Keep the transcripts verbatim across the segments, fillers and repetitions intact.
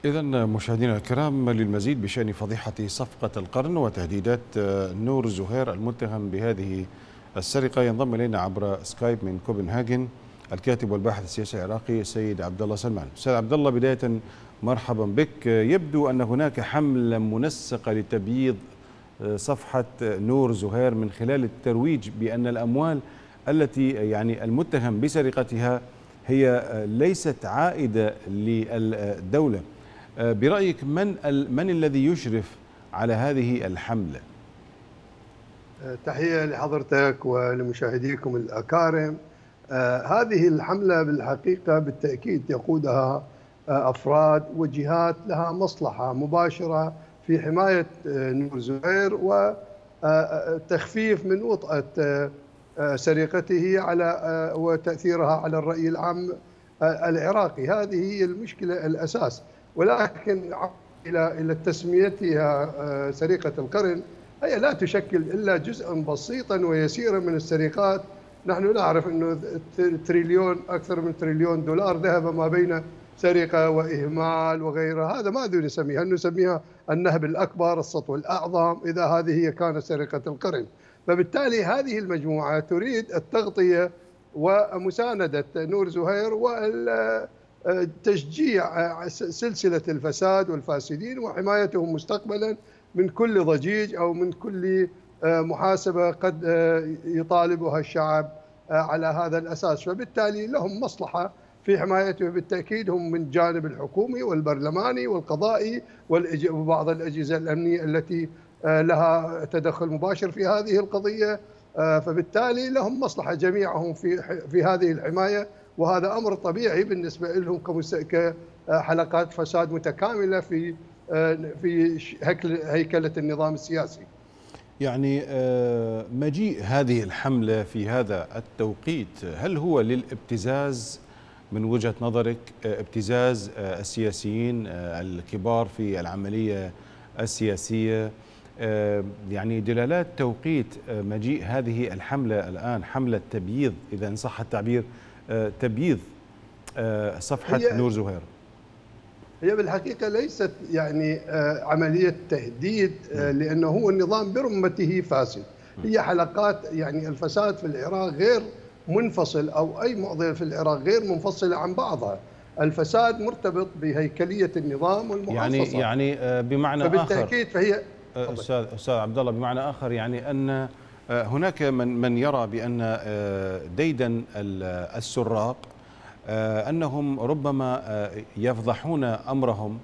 إذا مشاهدينا الكرام، للمزيد بشأن فضيحة صفقة القرن وتهديدات نور زهير المتهم بهذه السرقة، ينضم إلينا عبر سكايب من كوبنهاجن الكاتب والباحث السياسي العراقي السيد عبد الله سلمان. أستاذ عبد الله، بداية مرحبا بك. يبدو أن هناك حملة منسقة لتبييض صفحة نور زهير من خلال الترويج بأن الأموال التي يعني المتهم بسرقتها هي ليست عائدة للدولة. برأيك من من الذي يشرف على هذه الحملة؟ تحية لحضرتك ولمشاهديكم الأكارم. آه هذه الحملة بالحقيقة بالتأكيد يقودها آه أفراد وجهات لها مصلحة مباشرة في حماية آه نور زهير وتخفيف من وطأة آه سرقته على آه وتأثيرها على الرأي العام آه العراقي. هذه هي المشكلة الأساس، ولكن إلى إلى تسميتها سرقة القرن، هي لا تشكل إلا جزءا بسيطا ويسيرا من السرقات. نحن نعرف أنه تريليون أكثر من تريليون دولار ذهب ما بين سرقة وإهمال وغيرها. هذا ماذا نسميها؟ هل نسميها النهب الأكبر، السطو الأعظم، إذا هذه هي كانت سرقة القرن؟ فبالتالي هذه المجموعة تريد التغطية ومساندة نور زهير وال تشجيع سلسلة الفساد والفاسدين وحمايتهم مستقبلا من كل ضجيج أو من كل محاسبة قد يطالبها الشعب على هذا الأساس. فبالتالي لهم مصلحة في حمايته بالتأكيد، هم من جانب الحكومي والبرلماني والقضائي وبعض الأجهزة الأمنية التي لها تدخل مباشر في هذه القضية. فبالتالي لهم مصلحة جميعهم في في هذه الحماية، وهذا أمر طبيعي بالنسبة لهم كحلقات فساد متكاملة في في هيكلة النظام السياسي. يعني مجيء هذه الحملة في هذا التوقيت، هل هو للابتزاز من وجهة نظرك، ابتزاز السياسيين الكبار في العملية السياسية؟ يعني دلالات توقيت مجيء هذه الحملة الآن، حملة تبييض إذا إن صح التعبير، تبييض صفحة نور زهير، هي بالحقيقة ليست يعني عملية تهديد، لأنه هو النظام برمته فاسد. هي حلقات، يعني الفساد في العراق غير منفصل، أو أي معضلة في العراق غير منفصلة عن بعضها. الفساد مرتبط بهيكلية النظام والمحافظة. يعني يعني بمعنى فبالتأكيد آخر فهي أستاذ أستاذ عبد الله، بمعنى آخر يعني أن هناك من من يرى بأن ديدن السراق أنهم ربما يفضحون أمرهم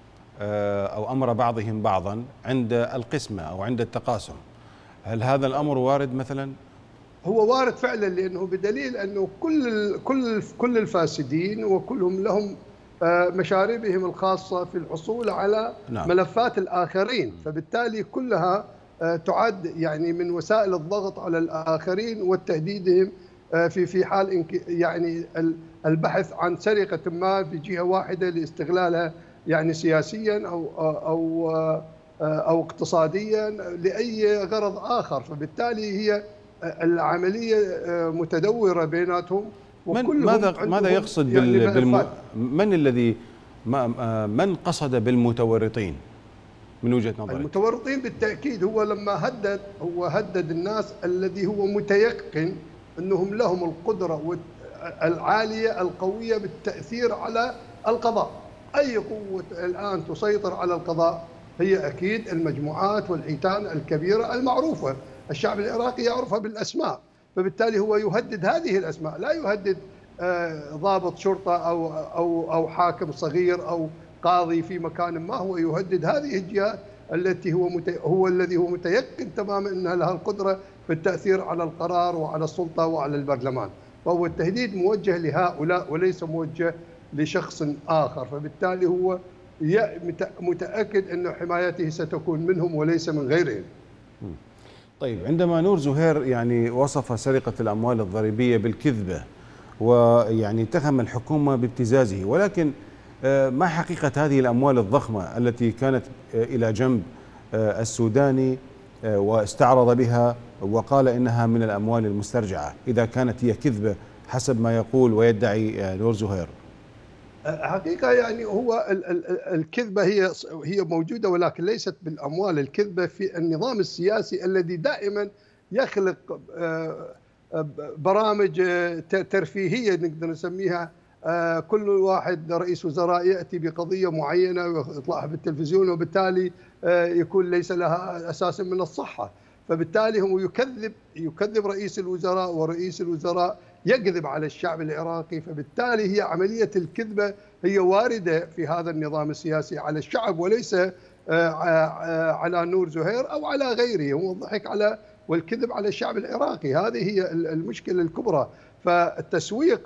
أو أمر بعضهم بعضا عند القسمة أو عند التقاسم. هل هذا الأمر وارد مثلا؟ هو وارد فعلا، لأنه بدليل أنه كل كل كل الفاسدين وكلهم لهم مشاربهم الخاصة في الحصول على نعم. ملفات الآخرين، فبالتالي كلها تعد يعني من وسائل الضغط على الآخرين وتهديدهم في في حال يعني البحث عن سرقة ما في جهة واحدة لاستغلالها يعني سياسيا أو أو أو اقتصاديا لأي غرض آخر. فبالتالي هي العملية متدورة بيناتهم. من ماذا ماذا يقصد يعني بال بالم... من الذي من قصد بالمتورطين من وجهة نظرك؟ المتورطين بالتأكيد هو لما هدد هو هدد الناس الذي هو متيقن أنهم لهم القدرة العالية القوية بالتأثير على القضاء. أي قوة الآن تسيطر على القضاء هي أكيد المجموعات والحيتان الكبيرة المعروفة، الشعب العراقي يعرفها بالأسماء. فبالتالي هو يهدد هذه الأسماء، لا يهدد ضابط شرطة أو أو أو حاكم صغير أو قاضي في مكان ما. هو يهدد هذه الجهات التي هو متي... هو الذي هو متيقن تماما أنها لها القدرة في التأثير على القرار وعلى السلطة وعلى البرلمان. فهو التهديد موجه لهؤلاء وليس موجه لشخص آخر. فبالتالي هو متأكد أن حمايته ستكون منهم وليس من غيرهم. طيب، عندما نور زهير يعني وصف سرقة الأموال الضريبية بالكذبة ويعني اتهم الحكومة بابتزازه، ولكن ما حقيقة هذه الأموال الضخمة التي كانت إلى جنب السوداني واستعرض بها وقال إنها من الأموال المسترجعة، إذا كانت هي كذبة حسب ما يقول ويدعي نور زهير؟ حقيقة يعني هو الكذبة هي هي موجودة، ولكن ليست بالأموال. الكذبة في النظام السياسي الذي دائما يخلق برامج ترفيهية نقدر نسميها. كل واحد رئيس وزراء يأتي بقضية معينة ويطلعها بالتلفزيون، وبالتالي يكون ليس لها أساس من الصحة، فبالتالي هو يكذب يكذب رئيس الوزراء، ورئيس الوزراء يكذب على الشعب العراقي. فبالتالي هي عملية الكذبة هي واردة في هذا النظام السياسي على الشعب، وليس على نور زهير أو على غيره. هو الضحك على والكذب على الشعب العراقي، هذه هي المشكلة الكبرى. فالتسويق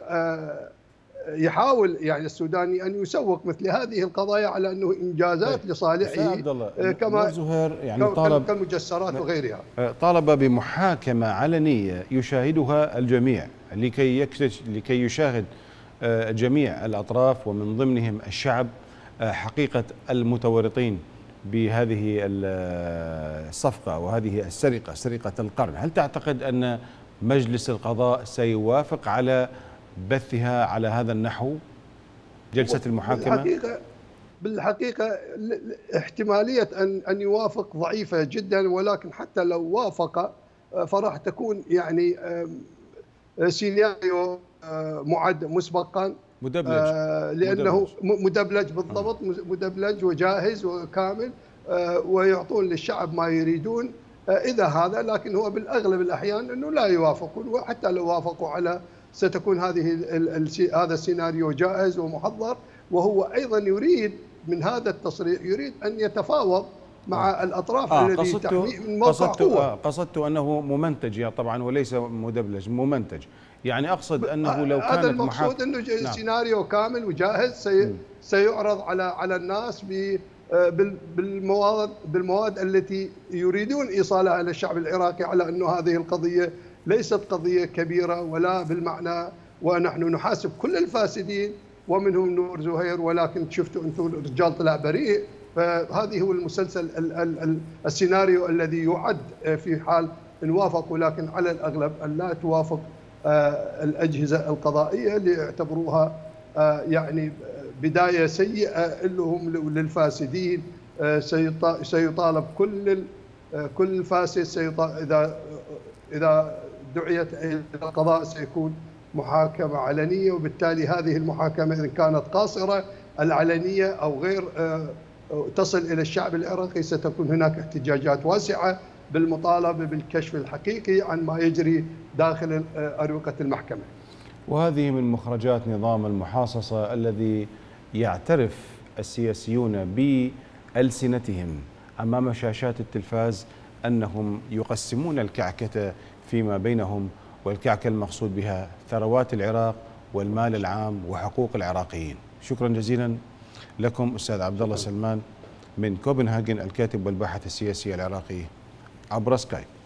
يحاول يعني السوداني أن يسوق مثل هذه القضايا على أنه إنجازات طيب. لصالحه، كما نور زهير يعني طالب كالمجسرات وغيرها، طالب بمحاكمة علنية يشاهدها الجميع لكي يكتش لكي يشاهد جميع الأطراف ومن ضمنهم الشعب حقيقة المتورطين بهذه الصفقة وهذه السرقة، سرقة القرن. هل تعتقد أن مجلس القضاء سيوافق على بثها على هذا النحو جلسة المحاكمة؟ بالحقيقة بالحقيقة احتمالية أن أن يوافق ضعيفة جدا، ولكن حتى لو وافق فراح تكون يعني سيناريو معد مسبقا، مدبلج لأنه مدبلج, مدبلج بالضبط، مدبلج وجاهز وكامل، ويعطون للشعب ما يريدون إذا هذا. لكن هو بالأغلب الأحيان أنه لا يوافقون، وحتى لو وافقوا على ستكون هذه هذا السيناريو جاهز ومحضر. وهو أيضا يريد من هذا التصريح يريد أن يتفاوض مع الأطراف آه الذي تحميه من موقع قصدت قوة. آه قصدت أنه ممنتج يعني طبعا وليس مدبلج، ممنتج. يعني أقصد أنه لو كانت هذا المقصود أنه نعم. سيناريو كامل وجاهز سي سيعرض على على الناس بالمواد بالمواد التي يريدون إيصالها إلى الشعب العراقي، على أنه هذه القضية ليست قضية كبيرة ولا بالمعنى، ونحن نحاسب كل الفاسدين ومنهم نور زهير، ولكن شفتوا أنتم الرجال طلع بريء. فهذه هو المسلسل السيناريو الذي يعد في حال إن وافقوا، لكن على الأغلب أن لا توافق الأجهزة القضائية ليعتبروها يعني بداية سيئة لهم للفاسدين. سيطالب كل كل فاسد إذا إذا دعيت إلى القضاء سيكون محاكمة علنية، وبالتالي هذه المحاكمة إذا كانت قاصرة العلنية أو غير تصل إلى الشعب العراقي ستكون هناك احتجاجات واسعة بالمطالبة بالكشف الحقيقي عن ما يجري داخل أروقة المحكمة. وهذه من مخرجات نظام المحاصصة الذي يعترف السياسيون بألسنتهم أمام شاشات التلفاز أنهم يقسمون الكعكة فيما بينهم، والكعكة المقصود بها ثروات العراق والمال العام وحقوق العراقيين. شكرا جزيلا لكم أستاذ عبد الله سلمان من كوبنهاجن، الكاتب والباحث السياسي العراقي عبر سكايب.